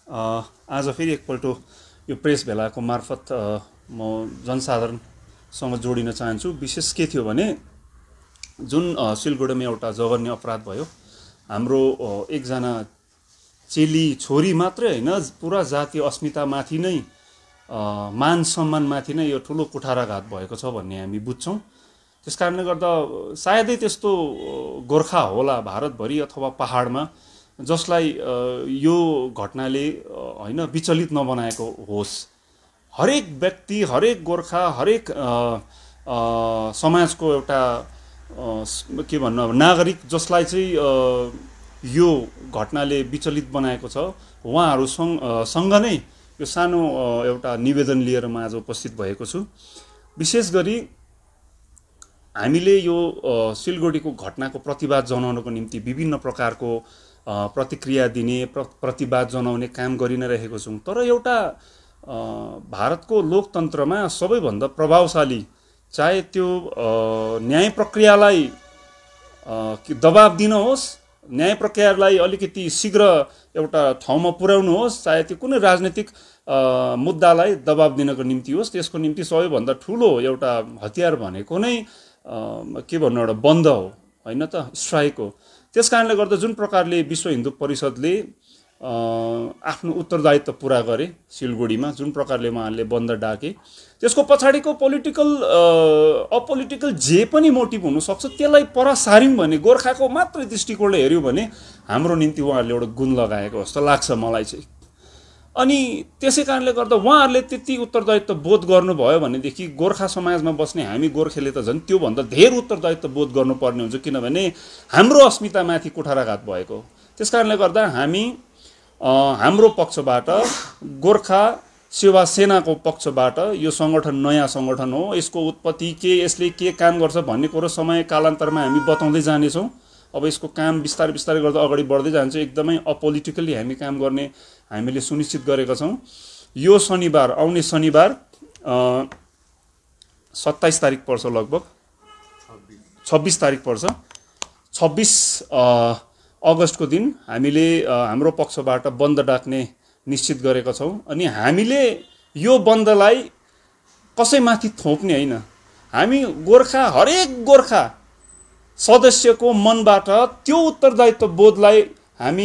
आज फेरि एकपल्ट यो प्रेस भेलाको मार्फत म जनसाधारणसँग जोडिन चाहन्छु। विशेष के थियो भने जुन सिलगढीमा एउटा जघन्य अपराध भयो, हाम्रो एकजना चेली छोरी मात्रै होइन, पुरा जातीय अस्मितामाथि नै मान सम्मानमाथि नै यो ठुलो कुठाराघात भएको छ भन्ने हामी बुझ्छौँ। त्यसकारणले गर्दा सायदै त्यस्तो गोर्खा होला भारतभरि अथवा पहाडमा जसलाई यो घटनाले हैन विचलित नबनाएको होस्। हरेक व्यक्ति, हरेक गोर्खा, हरेक समाजको एउटा के भन्नु अब नागरिक जसलाई चाहिँ यो घटनाले विचलित बनाएको छ, उहाँहरूसँग नै यो सानो एउटा निवेदन लिएर म आज उपस्थित भएको छु। विशेष गरी हामीले यो सिलगढीको घटनाको प्रतिवाद जनाउनको निम्ति विभिन्न प्रकारको प्रतिक्रिया दिने, प्रतिवाद जनाउने काम गरि नै रहेको छौँ। तर एउटा भारतको लोकतन्त्रमा सबैभन्दा प्रभावशाली, चाहे त्यो न्याय प्रक्रियालाई दबाब दिन होस्, न्याय प्रक्रियालाई अलिकति शीघ्र एउटा ठाउँमा पुर्याउनु होस्, चाहे त्यो कुनै राजनीतिक मुद्दालाई दबाब दिनको निम्ति होस्, त्यसको निम्ति सबैभन्दा ठुलो एउटा हतियार भनेको नै के भन्नु एउटा बन्द हो, होइन त, स्ट्राइक हो। त्यसकारणले गर्दा जुन प्रकारले विश्व हिन्दू परिषदले आफ्नो उत्तरदायित्व पुरा गरे सिलगढीमा, जुन प्रकारले उहाँहरूले बन्द डाके, त्यसको पछाडिको अपोलिटिकल जे पनि मोटिभ हुनसक्छ, त्यसलाई पर सार्यौँ भने, गोर्खाको मात्र दृष्टिकोणले हेऱ्यौँ भने हाम्रो निम्ति उहाँहरूले एउटा गुण लगाएको जस्तो लाग्छ मलाई चाहिँ। अनि त्यसै कारणले गर्दा उहाँहरूले त्यति उत्तरदायित्व बोध गर्नुभयो भनेदेखि गोर्खा समाजमा बस्ने हामी गोर्खेले त झन् त्योभन्दा धेरै उत्तरदायित्व बोध गर्नुपर्ने हुन्छ, किनभने हाम्रो अस्मितामाथि कुठाराघात भएको। त्यसकारणले गर्दा हामी हाम्रो पक्षबाट, गोर्खा सेवा सेनाको पक्षबाट, यो सङ्गठन नयाँ सङ्गठन हो, यसको उत्पत्ति के, यसले के काम गर्छ भन्ने कुरो समय कालान्तरमा हामी बताउँदै जानेछौँ। अब यसको काम बिस्तारै बिस्तारै गर्दा अगाडि बढ्दै जान्छ। एकदमै अपोलिटिकली हामी काम गर्ने हामीले सुनिश्चित गरेका छौँ। यो शनिबार, आउने शनिबार 27 तारिक पर्छ, लगभग 26 तारिक पर्छ, 26 अगस्तको दिन हामीले हाम्रो पक्षबाट बन्द डाक्ने निश्चित गरेका छौँ। अनि हामीले यो बन्दलाई कसैमाथि थोप्ने होइन, हामी गोर्खा, हरेक गोर्खा सदस्यको मनबाट त्यो उत्तरदायित्व बोधलाई हामी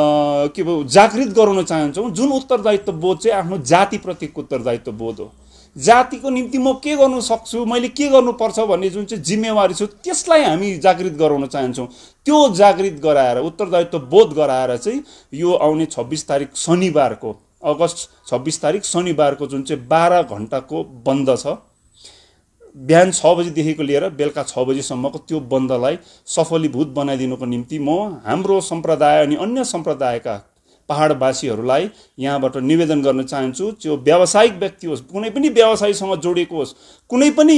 जागृत गराउन चाहन्छौँ। जुन उत्तरदायित्व बोध चाहिँ आफ्नो जातिप्रतिको उत्तरदायित्व बोध हो। जातिको निम्ति म के गर्नु सक्छु, मैले के गर्नुपर्छ भन्ने जुन चाहिँ जिम्मेवारी छ, त्यसलाई हामी जागृत गराउन चाहन्छौँ। त्यो जागृत गराएर, उत्तरदायित्व बोध गराएर चाहिँ यो आउने 26 तारिक शनिबारको, अगस्त 26 तारिक शनिबारको जुन चाहिँ 12 घन्टाको बन्द छ, बिहान 6 बजीदेखिको लिएर बेलुका 6 बजीसम्मको त्यो बन्दलाई सफलीभूत बनाइदिनुको निम्ति म हाम्रो सम्प्रदाय अनि अन्य सम्प्रदायका पहाडवासीहरूलाई यहाँबाट निवेदन गर्न चाहन्छु। त्यो व्यावसायिक व्यक्ति होस्, कुनै पनि व्यवसायसँग जोडिएको होस्, कुनै पनि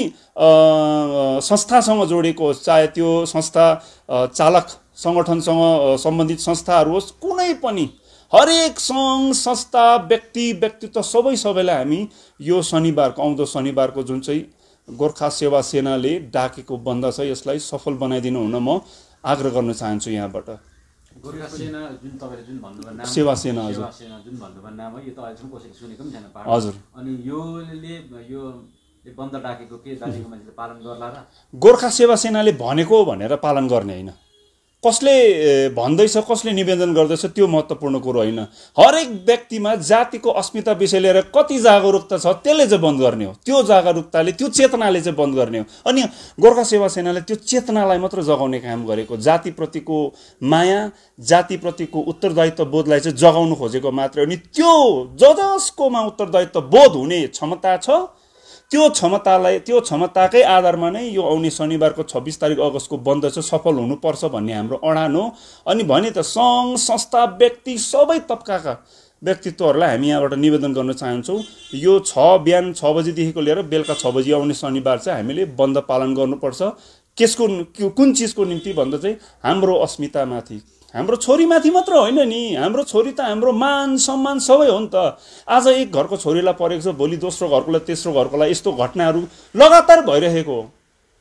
संस्थासँग जोडिएको होस्, चाहे त्यो संस्था चालक सङ्गठनसँग सम्बन्धित संस्थाहरू होस्, कुनै पनि हरेक सङ्घ संस्था व्यक्तित्व सबैलाई हामी यो शनिबारको, आउँदो शनिबारको जुन चाहिँ गोर्खा सेवा सेनाले डाकेको बन्द छ, यसलाई सफल बनाइदिनु हुन म आग्रह गर्न चाहन्छु यहाँबाट। गोर्खा सेना जुन तपाईले जुन भन्नुभयो नाम, सेवा सेना, हजुर, सेवा सेना जुन भन्नुभयो नाम, यो त अहिलेसम्म कसैले सुनेको पनि छैन पाहाड, हजुर। अनि यो बन्द डाकेको के जातिको मान्छेले पालन गर्ला र? गोर्खा सेवा सेनाले भनेको भनेर पालन गर्ने होइन, कसले भन्दैछ, कसले निवेदन गर्दैछ त्यो महत्त्वपूर्ण कुरो होइन। हरेक व्यक्तिमा जातिको अस्मिता विषय लिएर कति जागरुकता छ त्यसले चाहिँ बन्द गर्ने हो। त्यो जागरुकताले, त्यो चेतनाले चाहिँ बन्द गर्ने हो। अनि गोर्खा सेवा सेनाले त्यो चेतनालाई मात्र जगाउने काम गरेको, जातिप्रतिको माया, जातिप्रतिको उत्तरदायित्व बोधलाई चाहिँ जगाउनु खोजेको मात्र। अनि त्यो जसकोमा उत्तरदायित्व बोध हुने क्षमता छ, त्यो क्षमताकै आधारमा नै यो आउने शनिबारको 26 तारिक अगस्तको बन्द चाहिँ सफल हुनुपर्छ भन्ने हाम्रो अडान हो। अनि भने त सङ्घ संस्था व्यक्ति सबै तबकाका व्यक्तित्वहरूलाई हामी यहाँबाट निवेदन गर्न चाहन्छौँ। यो बिहान 6 बजीदेखिको लिएर बेलुका 6 बजी आउने शनिबार चाहिँ हामीले बन्द पालन गर्नुपर्छ। कुन चिजको निम्ति भन्दा चाहिँ हाम्रो अस्मितामाथि, हाम्रो छोरीमाथि मात्र होइन नि, हाम्रो छोरी त हाम्रो मान सम्मान सबै हो नि त। आज एक घरको छोरीलाई परेको छ, भोलि दोस्रो घरकोलाई, तेस्रो घरकोलाई, यस्तो घटनाहरू लगातार भइरहेको हो।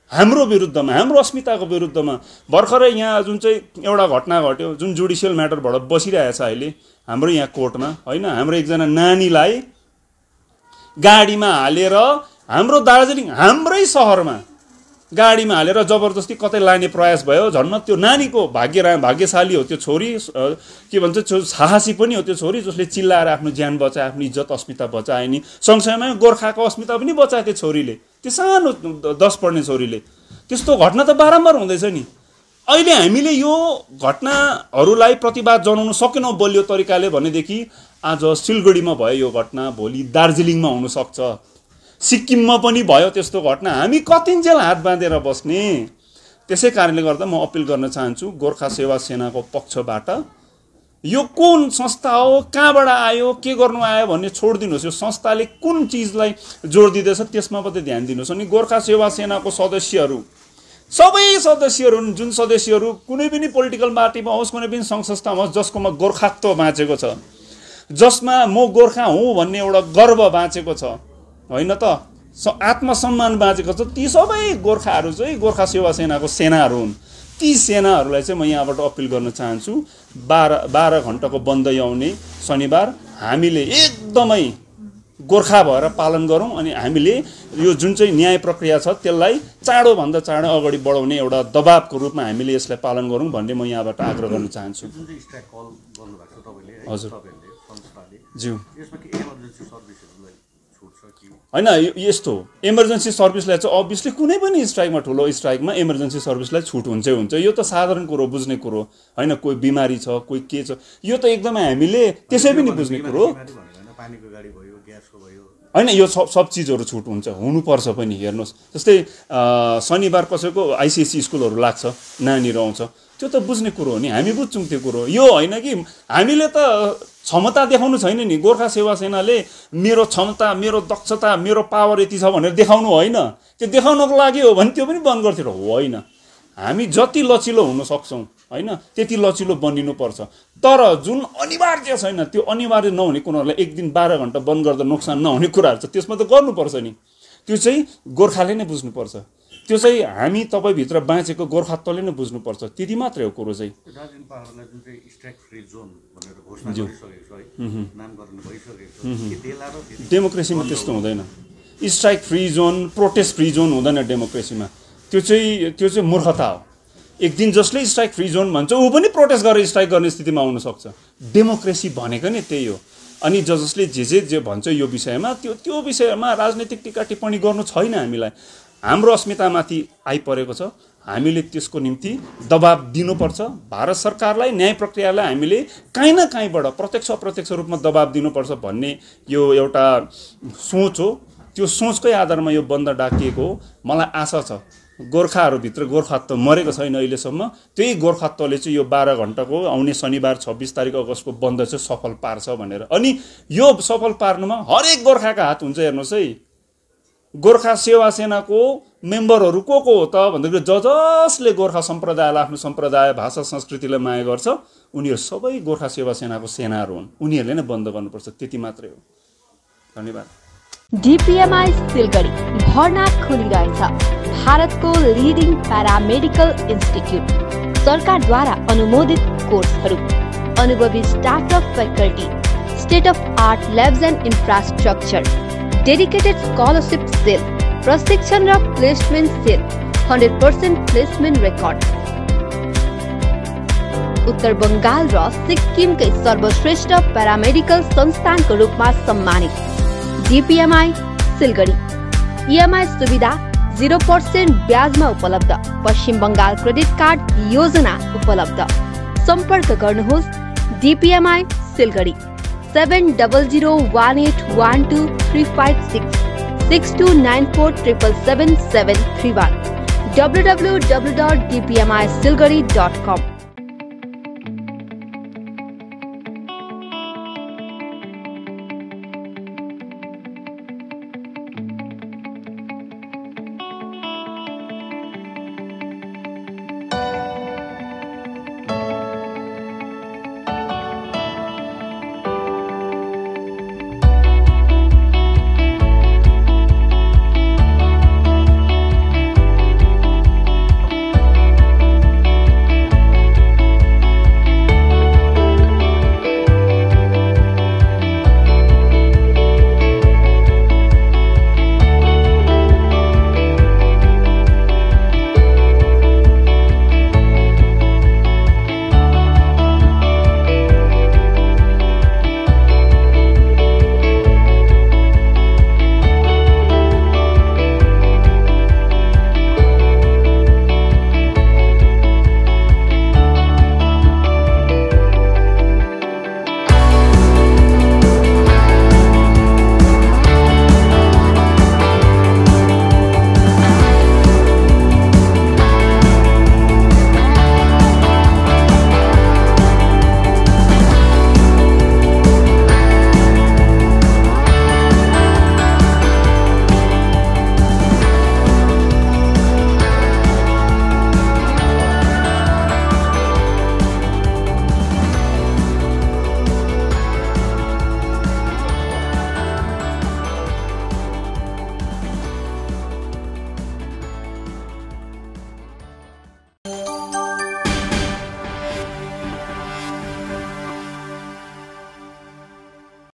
हाम्रो विरुद्धमा, हाम्रो अस्मिताको विरुद्धमा। भर्खरै यहाँ जुन चाहिँ एउटा घटना घट्यो, जुन जुडिसियल म्याटरबाट बसिरहेछ अहिले हाम्रो यहाँ कोर्टमा, होइन, हाम्रो एकजना नानीलाई गाडीमा हालेर हाम्रो दार्जिलिङ हाम्रै सहरमा गाडीमा हालेर जबरजस्ती कतै लाने प्रयास भयो। झन्न त्यो नानीको भाग्यशाली हो त्यो छोरी, के भन्छ साहसी पनि हो त्यो छोरी, जसले चिल्लाएर आफ्नो ज्यान बचाए, आफ्नो इज्जत अस्मिता बचाए नि, सँगसँगै गोर्खाको अस्मिता पनि बचाए त्यो छोरीले, त्यो सानो 10 पढ्ने छोरीले। त्यस्तो घटना त बारम्बार हुँदैछ नि। अहिले हामीले यो घटनाहरूलाई प्रतिवाद जनाउन सकेनौँ बलियो तरिकाले भनेदेखि आज सिलगढीमा भयो यो घटना, भोलि दार्जिलिङमा हुनसक्छ, सिक्किममा पनि भयो त्यस्तो घटना। हामी कतिन्जेल हात बाँधेर बस्ने? त्यसै कारणले गर्दा म अपिल गर्न चाहन्छु गोर्खा सेवा सेनाको पक्षबाट, यो कुन संस्था हो, कहाँबाट आयो, के गर्नु आयो भन्ने छोडिदिनुहोस्। यो संस्थाले कुन चिजलाई जोड दिँदैछ त्यसमा मात्रै ध्यान दिनुहोस्। अनि गोर्खा सेवा सेनाको सदस्यहरू, सबै सदस्यहरू, जुन सदस्यहरू कुनै पनि पोलिटिकल पार्टीमा होस्, कुनै पनि सङ्घ संस्थामा होस्, जसकोमा गोर्खात्व बाँचेको छ, जसमा म गोर्खा हुँ भन्ने एउटा गर्व बाँचेको छ, होइन त, आत्मसम्मान बाँचेको छ, ती सबै गोर्खाहरू चाहिँ गोर्खा सेवा सेनाको सेनाहरू हुन्। ती सेनाहरूलाई चाहिँ म यहाँबाट अपिल गर्न चाहन्छु, 12 घण्टाको बन्द आउने शनिबार हामीले एकदमै गोर्खा भएर पालन गरौँ। अनि हामीले यो जुन चाहिँ न्याय प्रक्रिया छ त्यसलाई चाँडोभन्दा चाँडो अगाडि बढाउने एउटा दबावको रूपमा हामीले यसलाई पालन गरौँ भन्ने म यहाँबाट आग्रह गर्न चाहन्छु। हजुर ज्यू, होइन यस्तो इमर्जेन्सी सर्भिसलाई चाहिँ अभियसली कुनै पनि स्ट्राइकमा, ठुलो स्ट्राइकमा इमर्जेन्सी सर्भिसलाई छुट हुन्छै हुन्छ, यो त साधारण कुरो, बुझ्ने कुरो होइन। कोही बिमारी छ, कोही के छ, यो त एकदमै हामीले त्यसै पनि बुझ्ने कुरो होइन। यो सब चिजहरू छुट हुन्छ, हुनुपर्छ पनि। हेर्नुहोस्, जस्तै शनिबार कसैको आइसिएससी स्कुलहरू लाग्छ, नानीहरू आउँछ, त्यो त बुझ्ने कुरो हो नि, हामी बुझ्छौँ त्यो कुरो। यो होइन कि हामीले त क्षमता देखाउनु छैन नि, गोर्खा सेवा सेनाले मेरो क्षमता, मेरो दक्षता, मेरो पावर यति छ भनेर देखाउनु होइन। त्यो देखाउनको लागि हो भने त्यो पनि बन्द गर्थ्यो, होइन। हामी जति लचिलो हुन सक्छौँ, होइन, त्यति लचिलो बनिनुपर्छ। तर जुन अनिवार्य छैन, त्यो अनिवार्य नहुने कुराहरूलाई एक दिन 12 घण्टा बन्द गर्दा नोक्सान नहुने कुराहरू छ, त्यसमा त गर्नुपर्छ नि। त्यो चाहिँ गोर्खाले नै बुझ्नुपर्छ, त्यो चाहिँ हामी तपाईँभित्र बाँचेको गोर्खात्वले नै बुझ्नुपर्छ, त्यति मात्रै हो कुरो चाहिँ। डेमोक्रेसीमा त्यस्तो हुँदैन, strike free zone, protest free zone हुँदैन डेमोक्रेसीमा। त्यो चाहिँ मूर्खता हो। एक दिन जसले स्ट्राइक फ्री जोन भन्छ ऊ पनि प्रोटेस्ट गरेर स्ट्राइक गर्ने स्थितिमा आउन सक्छ। डेमोक्रेसी भनेको नै त्यही हो। अनि जसले जे भन्छ यो विषयमा, त्यो विषयमा राजनीतिक टिका टिप्पणी गर्नु छैन। हामीलाई हाम्रो अस्मितामाथि आइपरेको छ, हामीले त्यसको निम्ति दबाब दिनुपर्छ। भारत सरकारलाई, न्याय प्रक्रियालाई हामीले काहीँ न काहीँबाट प्रत्यक्ष अप्रत्यक्ष रूपमा दबाब दिनुपर्छ भन्ने यो एउटा सोच हो। त्यो सोचकै आधारमा यो बन्द डाकिएको हो। मलाई आशा छ गोर्खाहरूभित्र गोर्खात्व मरेको छैन अहिलेसम्म। त्यही गोर्खात्वले चाहिँ यो 12 घण्टाको आउने शनिबार 26 तारिक अगस्तको बन्द चाहिँ सफल पार्छ भनेर। अनि यो सफल पार्नुमा हरेक गोर्खाका हात हुन्छ। हेर्नुहोस् है, गोर्खा सेवा सेनाको मेम्बरहरू को हो त भन्दाखेरि जसले गोर्खा सम्प्रदायलाई, आफ्नो सम्प्रदाय, भाषा, संस्कृतिलाई माया गर्छ, उनीहरू सबै गोर्खा सेवा सेनाको सेनाहरू हुन्। उनीहरूले नै बन्द गर्नुपर्छ, त्यति मात्रै हो। धन्यवाद। DPMI सिलगढी भर्ना खुलिरहेछ। भारतको लिडिङ प्यारामेडिकल इन्स्टिट्युट, सरकारद्वारा अनुमोदित कोर्सहरू, अनुभवी स्टाफ र faculty, state of art labs and infrastructure, dedicated scholarship cell, प्रशिक्षण र प्लेसमेन्ट सेल, 100% प्लेसमेन्ट रेकर्ड, उत्तर बङ्गाल र सिक्किमकै सर्वश्रेष्ठ प्यारामेडिकल संस्थानको रूपमा सम्मानित। DPMI सिलगढी। EMI सुविधा 0% ब्याजमा उपलब्ध। पश्चिम बङ्गाल क्रेडिट कार्ड योजना उपलब्ध। सम्पर्क गर्नुहोस् DPMI सिलगढी 7001812356 6294777731 www.dpmisilgadi.com